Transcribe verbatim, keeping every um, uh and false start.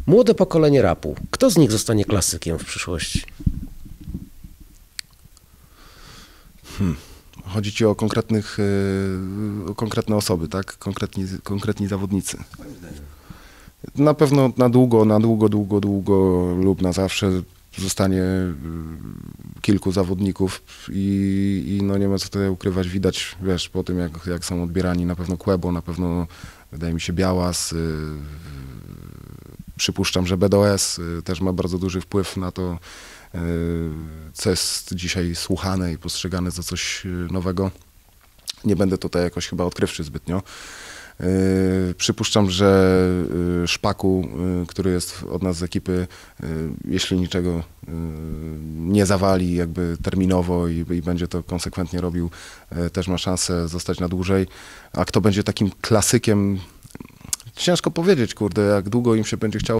Młode pokolenie rapu. Kto z nich zostanie klasykiem w przyszłości? Hmm. Chodzi ci o konkretnych, o konkretne osoby, tak? Konkretni, konkretni zawodnicy. Na pewno na długo, na długo, długo, długo lub na zawsze zostanie kilku zawodników i, i no nie ma co tutaj ukrywać, widać, wiesz, po tym jak, jak są odbierani, na pewno Quebo, na pewno wydaje mi się Białas, yy, przypuszczam, że B D O S yy, też ma bardzo duży wpływ na to, yy, co jest dzisiaj słuchane i postrzegane za coś nowego. Nie będę tutaj jakoś chyba odkrywczy zbytnio. Yy, przypuszczam, że yy, Szpaku, yy, który jest od nas z ekipy, yy, jeśli niczego yy, nie zawali jakby terminowo i, i będzie to konsekwentnie robił, yy, też ma szansę zostać na dłużej. A kto będzie takim klasykiem, ciężko powiedzieć, kurde, jak długo im się będzie chciało